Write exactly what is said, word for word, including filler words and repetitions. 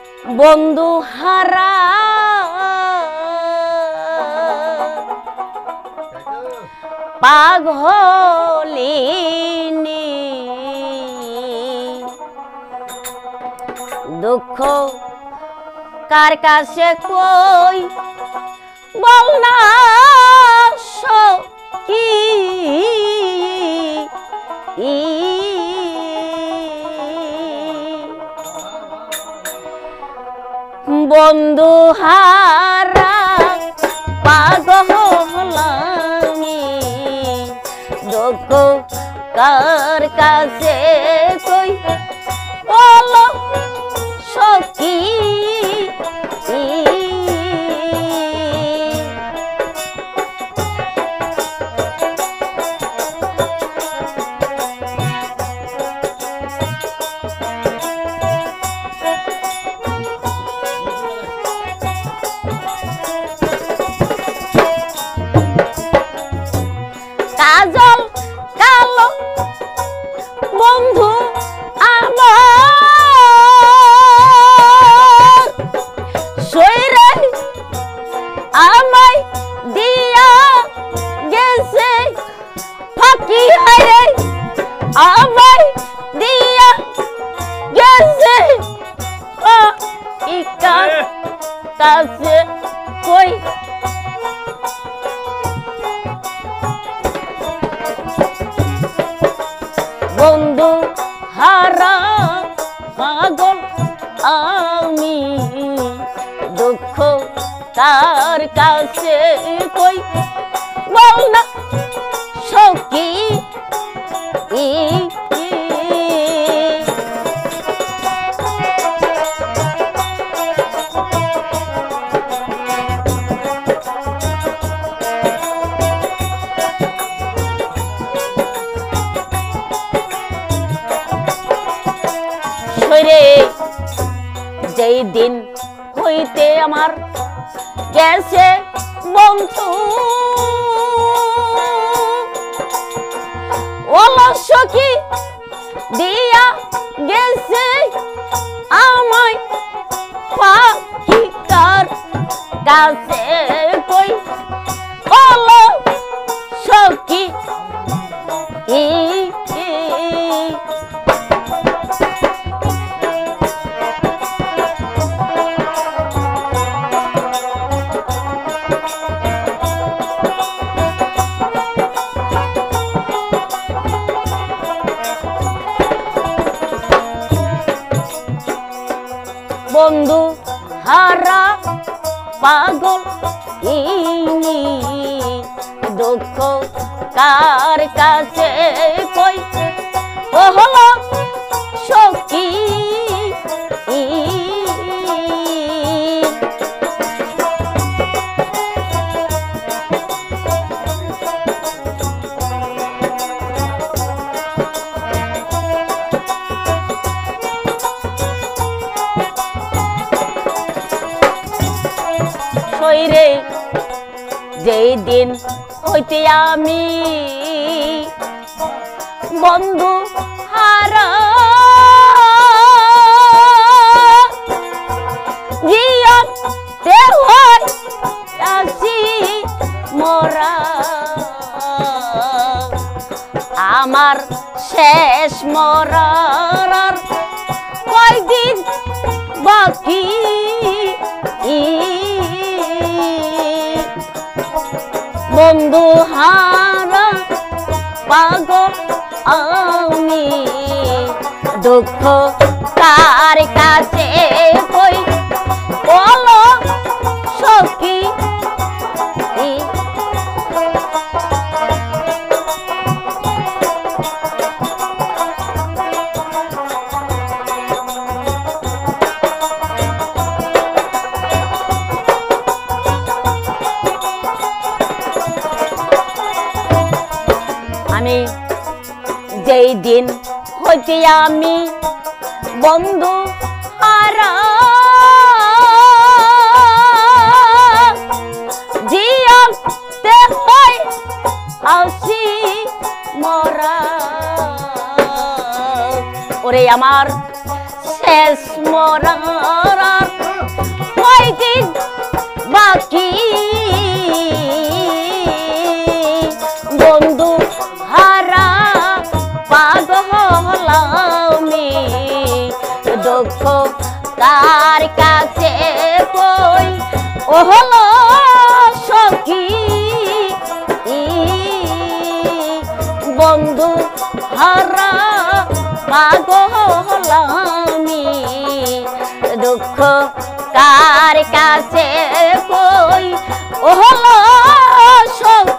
বন্ধু হারা পাগলিনী দুঃখ কার কাছে কই বল না সখী বন্ধু হারা পাগলামি দুঃখ কার কাছে কই বলো সখী কাজল কালো বন্ধু আমার সইরে আমায় দিয়া গেছে ফাঁকি হারে আমায় দিয়া গেছে ইকার কাছে কই বন্ধু হারা পাগল আমি দুঃখ কার কাছে কই বল না সখী যেই দিন হইতে আমার গেছে বন্ধু অলসকি দিয়া গেছে আমায় পাখি কার কাছে কই অলসকি ই বন্ধু হারা পাগল ইনি দুঃখ কার কাছে কই ও হলো সখী রে যেই দিন হইতে আমি বন্ধু হারা জিয়তে হয় আসি মোরা আমার শেষ মরার কয়দিন বাকি বন্ধু হারা পাগল আমি দুঃখ কার কাছে কই বলো সখী আমি যেই দিন হইতে আমি বন্ধু হারা জিয়তে হয় আসি মরা ওরে আমার শেষ মরার সখী বন্ধু হারা পাগল আমি দুঃখ কার কাছে কই ও হলো সখী বন্ধু হারা পাগল আমি দুঃখ কার কাছে কই ও হলো সখী